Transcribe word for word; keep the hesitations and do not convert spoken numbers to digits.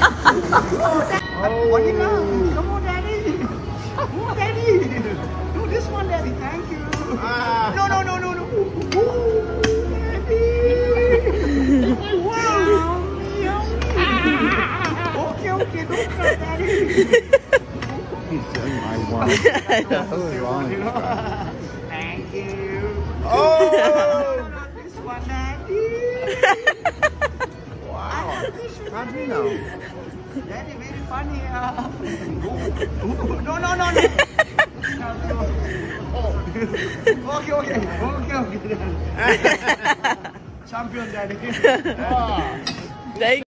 Oh, what do you love? Come on, daddy. Oh, daddy. Do this one, daddy. Thank you. Ah. No, no, no, no, no. Ooh, daddy. Wow. Ah. Okay, okay. Don't cry, daddy. I want. What's wrong? Thank you. Oh! This one, daddy. Wow. How do you know? Daddy, very funny. Uh, ooh, no, no, no, no. Okay, okay, okay, okay. Champion, daddy. Thank